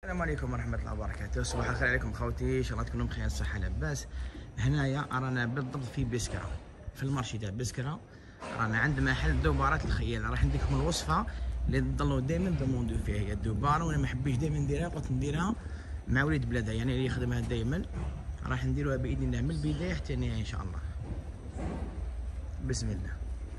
السلام عليكم ورحمة الله وبركاته. صباح الخير عليكم خوتي، ان شاء الله تكونوا بخير الصحة لاباس. هنايا رانا بالضبط في بسكرة، في المارشي تاع بسكرة. رانا عند محل دوبارات الخيال، راح نديكم الوصفة اللي تضلوا دائما تموندو فيها، هي الدوبارة. وانا ما حبيتش دائما نديرها، قلت نديرها مع وليد بلادها، يعني اللي يخدمها دائما. راح نديروها باذن الله من البداية حتى النهاية ان شاء الله. بسم الله.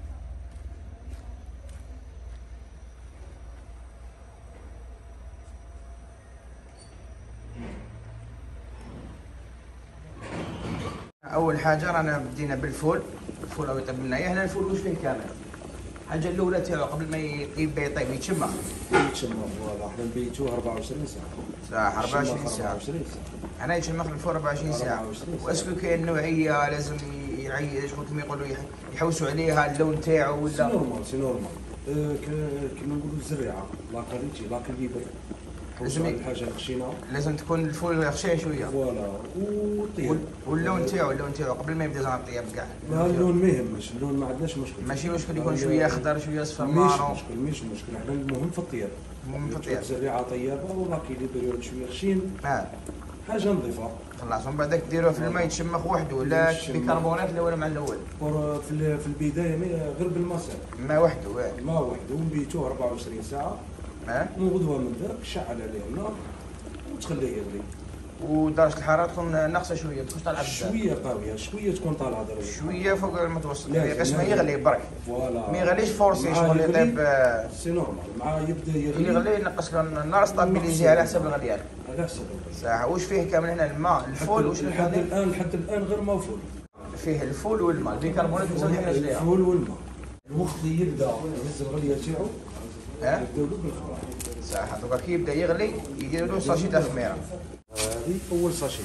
اول حاجه رانا بدينا بالفول. الفول او يطيب لنا هنا الفول واش فيه كامل. الحاجه الاولى تاعو قبل ما يطيب يتشمخ. فوالا حنا نبيتوه 24 ساعه 24 ساعه. 24 ساعه انا يتشمخ الفول 24 ساعه. واسكو كاين نوعيه لازم يعيش كما يقولوا يحوسوا عليها اللون تاعو ولا؟ سي نورمال كيما نقولوا الزريعه لا كاليتي لا كاليبر. لازم الحاجه الخشينه، لازم تكون الفول خشين شويه. فوالا وطيب. واللون تاعو قبل ما يبدا زعما الطياب كاع. اللون ما يهمش، اللون ما عندناش مشكل. ماشي مشكل يكون شويه اخضر شويه اصفر مش مشكل حنا المهم في الطياب. المهم في الطياب. الزريعه طيابه ولا كيليبر شويه خشين. حاجه نظيفه. خلاص ومن بعدك ديروه في الماء يتشمخ وحده ولا بيكربونات الاول مع الاول؟ في البدايه غير بالماء ساخن. ماء وحده. ماء وحده ونبيتوه 24 ساعه. من غدوه من ذاك شعل عليه النار وتخليه يغلي. ودرجه الحراره تكون ناقصه شويه، ما تكونش طالعه بزاف. شويه قويه، شويه تكون طالعه درجه. شويه فوق المتوسط، قاش ما يغلي برك. فوالا ما يغليش فورسي شغل يطيب. سي نورمال، مع يبدا يغلي. يغلي ينقص له النار ستابيليزي على حسب الغليان. على حسب صح. واش فيه كامل هنا؟ الماء، الفول، واش لحد الان غير ماء وفول. فيه الفول والماء، البيكربونات مزوجين عليها. الفول والماء. الوقت اللي يبدا يهز الغليه تاعو يبداو له بالخضره. صح. دوكا كي يبدا يغلي يديروا له ساشي تاع خميره. هذه اول ساشي.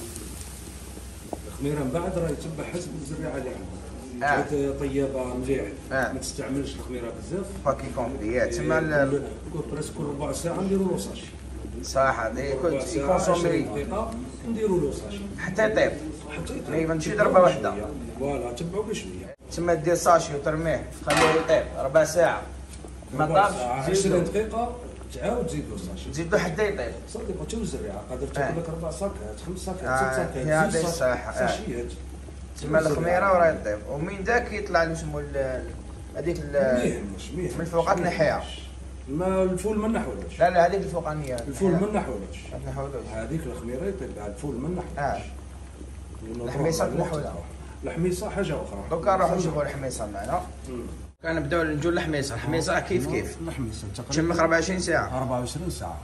الخميره من بعد راه يتبع حسب الزريعه اللي عندك. طيابه مليح. ما تستعملش الخميره بزاف. باكي كومبلي تسمى بريسك ربع ساعه نديروا له ساشي. صح. هذا يكونسومي دقيقه نديروا له ساشي حتى يطيب. ما ماشي ضربه واحده. فوالا تبعوا بشويه. تسمى دير ساشي وترميه تخليه يطيب ربع ساعه. ما طابش 20 دقيقه تعاود تزيد له ساشي. تزيد له حتى يطيب. صدق حتى الزريعه قادر تاكل لك 4 ساكات 5 ساكات 6 ساكات. هذه صح. ساشيات تسمى الخميره وراه يطيب. ومن ذاك يطلع له اسمه هذيك من الفوق تنحيها. ما الفول ما نحولوش. لا هذيك الفوقانيه. الفول ما نحولوش. ما نحولوش. هذيك الخميره يطيب بها، الفول ما نحولوش. الحميصه نحولها. الحميصه حاجه اخرى. دوكا نروحوا نشوفوا الحميصه معنا. كنبداو نجوا للحميصه. الحميصه كيف الحميصه تشمخ 24 ساعه. 24 ساعه.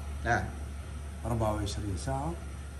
24 ساعه.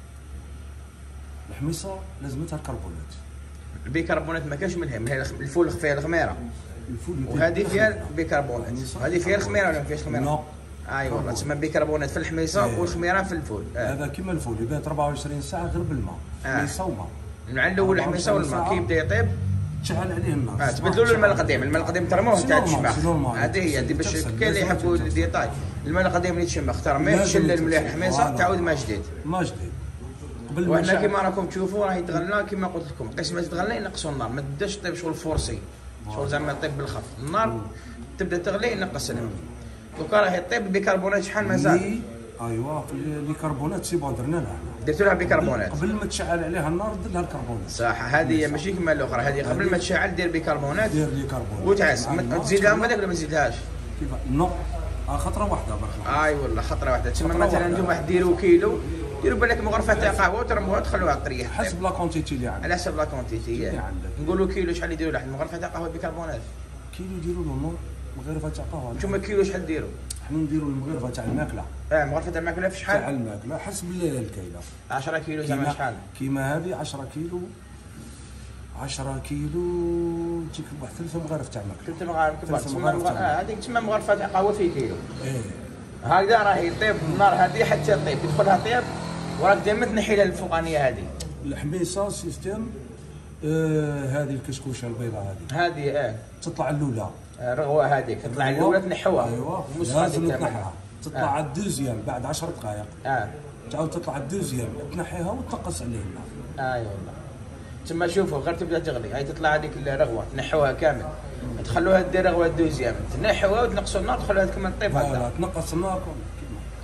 الحميصه لازمتها الكربونات. البيكربونات ما كاش منها، الفول فيها الخميره. الفول وهذه فيها بيكربونات. هذه فيها الخميره ولا ما فيهاش خميره؟ لا. اي والله تسمى بيكربونات في الحميصه والخميره في الفول. هذا كيما الفول يبات 24 ساعه غير بالماء. حميصه وماء. مع الاول الحميصه والماء كي يبدا يطيب تشعل عليه النار. تبدلوا له الماء القديم. الماء القديم ترموه تاع التشماخ. هذه هي باش كاين اللي يحبوا الديتاي. الماء القديم اللي تشمخ ترميه تشلل مليح الحميصه تعاود ماء جديد. ماء جديد. وحنا كيما راكم تشوفوا راه يتغلى كيما قلت لكم. قيس ما تتغلى ينقصوا النار، ما تبداش طيب شغل فورسي. شغل زعما طيب بالخف. النار تبدا تغلي ينقص الماء. دوكا راه يطيب البيكربونات شحال مازال؟ ايوا البيكربونات سي بون درنا لها. درتوا لها بيكربونات قبل ما تشعل عليها النار دير لها الكربونات. صح. هذه ماشي كيما الاخرى. هذه قبل ما تشعل دير بيكربونات. دير بيكربونات وتعس. تزيدها من هذاك ولا ما تزيدهاش؟ كيف نو خطره واحده برك. اي والله خطره واحده. تسمى مثلا انتم ديروا كيلو، ديروا بالك مغرفه تاع قهوه وترموها تخلوها طريه حسب لا كونتيتي اللي عندك. على حسب لا كونتيتي. نقولوا كيلو شحال يديروا واحد مغرفه تاع قهوه بيكربونات؟ كيلو يديروا له مغرفه تاع قهوه. انتم كيلو شحال ديروا؟ حنا نديروا المغرفه تاع الماكله. مغرفه تاع الماكله في شحال؟ تاع الماكله حسب الكيله. 10 كيلو زعما شحال؟ كيما هذه 10 كيلو. 10 كيلو تجيك واحد 3 مغارف تاع ماكله. 3 مغارف هذيك تسمى مغرفه تاع قهوه في كيلو. هكذا راه يطيب النار هذه حتى يطيب يدخلها طيب وراك دائما تنحي لها الفوقانيه هذه. الحميصه سيستم. هذه الكشكوشه البيضاء هذه تطلع الاولى. الرغوه هذيك تطلع الاولى تنحوها. ايوا لازم تنحيها. تطلع الدوزيام بعد 10 دقائق. تعاود تطلع الدوزيام تنحيها وتنقص عليه النار. اي والله. تما شوفوا غير تبدا تغلي هاي تطلع هذيك الرغوه تنحوها كامل. تخلوها دير رغوه الدوزيام تنحوها وتنقصوا النار تخلوها كما تطيب هكذا. تنقص النار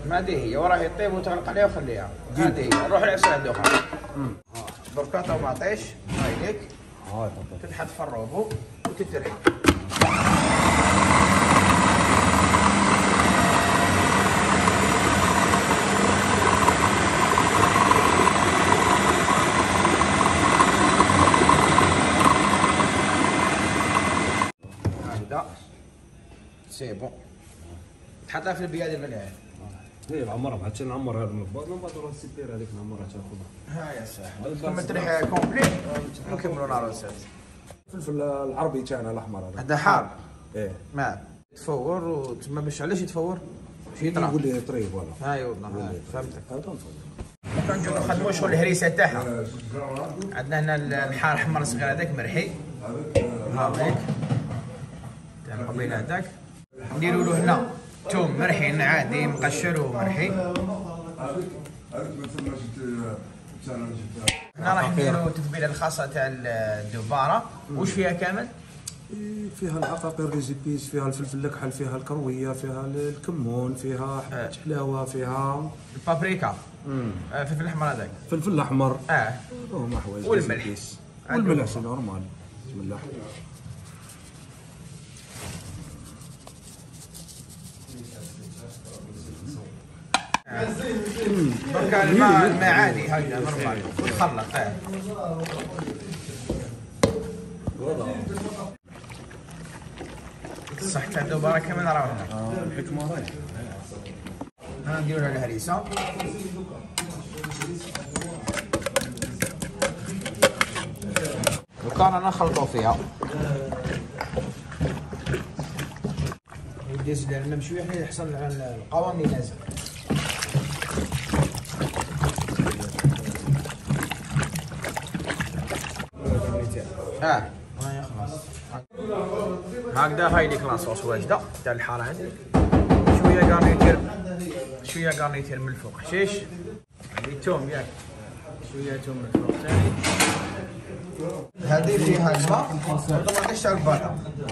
ما دي هي وراه يطيب وتغلق عليه وخليها. هذه هي. نروح لعصير الدوخه. دركا طماطيش هاي لك. تنحط في الروبو وتترك. هكذا سي بون. تحطها في البياض المليان. هي العمره بعد نعمر هذا من بعد نروح السيبير هذيك نعمرها تاخذها. ها يا صاحبي كمل تريح كومبليت ونكملوا العروسات. الفلفل العربي تاعنا الاحمر هذا حار. ايه ما تفور وتما باش علاش يتفور؟ باش يطرى. يقول لي طريب ولا. هاي والله هاي فهمتك. هذا نفور. كنجيو نخدموا شغل الهريسه تاعها. عندنا هنا الحار احمر صغير هذاك مرحي. هاويك. تاع القبيل هذاك. نديروا له هنا توم مرحي عادي مقشر ومرحي. هنا راح نديروا التتبيله الخاصه تاع الدباره. واش فيها كامل؟ فيها العقاقير لي زيبيس، فيها الفلفل الكحل، فيها الكرويه، فيها الكمون، فيها حبه حلاوه، فيها البابريكا. الفلفل الاحمر هذاك. الفلفل الاحمر. هما حوايج والملح. والملح سي نورمال. بسم الله. دركا الماء عادي هكذا نورمال ونخلط. صح تاع الدباره كامل راه هنا. الحكمه راهي. ها نديرو لها الهريسه. دوكا رانا نخلطو فيها. يديز الماء بشويه حتى يحصل القوام اللي لازم. هاي خلاص. هكذا هاي ليك لاصوص واجده تاع الحاره هذيك. شويه غارنيتير من الفوق حشيش. هذه توم ياك. شويه توم من الفوق ثاني. هذه فيها الماء وطماطيش تاع الباطا.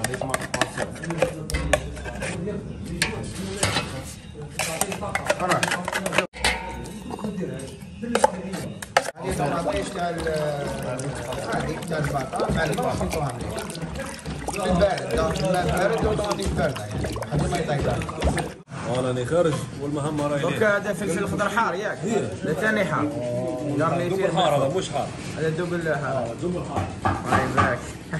هذه طماطيش تاع تاع الباطا مع الماء نخلطوها مليح. البارد الماء بارد وطماطيش بارده يعني حتى ما يطيبها. راني خارج والمهمه راهي. دوك هذا فلفل خضر حار ياك؟ لا ثاني حار. دوبل حار هذا مش حار. هذا دوبل حار. دوبل حار. الله يبارك.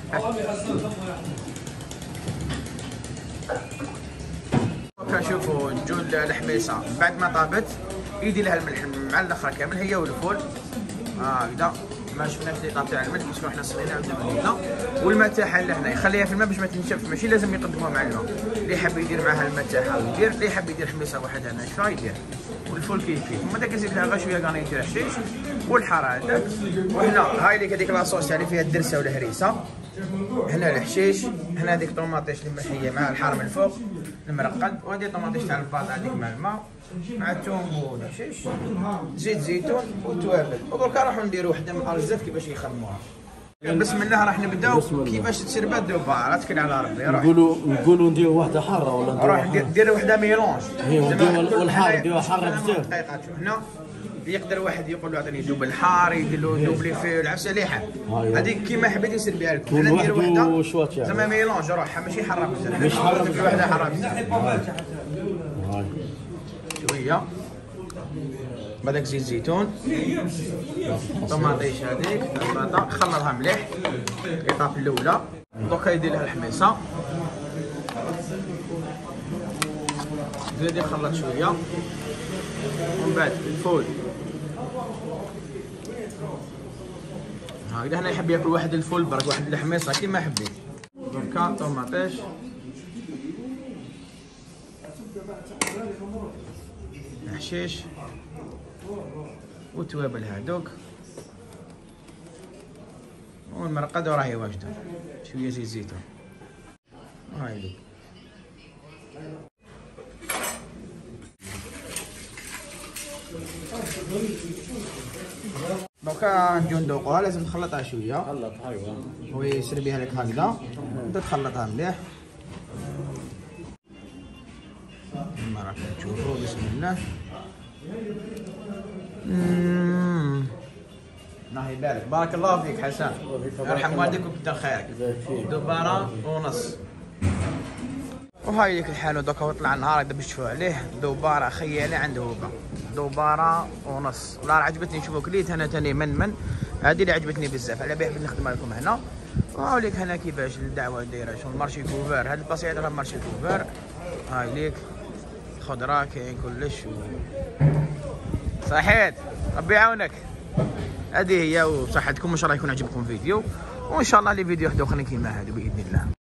كنشوفوا الجول الحميصه بعد ما طابت يدير لها الملح مع الاخر كامل هي والفول. هكذا ما شفناش لي طاب تاع الملح باسكو حنا صلينا عندنا والماء تاعها لهنا يخليها في الماء باش ما تنشف. ماشي لازم يقدموها مع الماء. اللي يحب يدير معها الماء تاعها ويدير، اللي يحب يدير حميصه وحدها ناشفه يدير. والفول كيف كيف. ومن داك يزيد لها غير شويه غانيتير حشيش والحاره هذاك. وهنا هاي اللي هذيك لاصوص اللي فيها الدرسه والهريسه. هنا الحشيش، هنا هذيك طوماطيش المحيه مع الحار من الفوق المرقد، وهذه طوماطيش تاع الباط هذيك مع الماء مع الثوم والحشيش، زيت زيتون وتوابل. ودركا راحوا نديروا وحده من الارزات كيفاش يخدموها. بسم الله راح نبداو كيفاش تسير بها الدباره. تكل على ربي. نقولوا نديروا واحده حاره ولا روح دير وحده ميلونج. والحار نديروها حاره بزاف. دقيقه هنا يقدر واحد يقول له اعطيني دوبل حار، يدير له دوبلي في العفسه اللي حاب. هذيك كيما حبيت يسير بها لكم. انا ندير وحده زعما ميلونج روحها ماشي حاره بزاف. مش حاره في وحده حاره بزاف. شويه بعدك زيت زيتون، طماطيش هذيك الباطا خلطها مليح الإطاف الاولى. دوكا يدير لها الحميصه زيد يخلط شويه ومن بعد الفول. هكذا هنا يحب ياكل واحد الفول برك واحد الحميصه كيما حبيت. دركا طماطيش حشيش والتوابل هادوك والمرقد راهي واجده. شويه زيت زيتون هاي دوك. دوكا نجيو ندوقوها. لازم تخلطها شويه. خلط ايوا ويسري بها لك هكذا وانت تخلطها مليح. كما راكم تشوفوا بسم الله الله يبارك، بارك الله فيك حسن، يرحم والديك ويكثر خيرك. دبارة ونص. وهاي ديك الحال دوكا طلع النهار هذا بنشوفوا عليه دبارة خيالي عند هوبا، دبارة ونص. والله عجبتني. شوفوا كليت هنا تاني من هذه اللي عجبتني بزاف، على بالي نخدمها لكم هنا. وهاوليك هنا كيفاش الدعوه دايره، شوف المارشي كوفر. هاد البلاصه راه مارشي كوفر. هاي ليك خضره كاين كلش صحيت. ربي يعاونك. هذه هي وصحتكم. ان شاء الله يكون عجبكم الفيديو، وان شاء الله لي فيديو واحد اخرين كيما هادو باذن الله.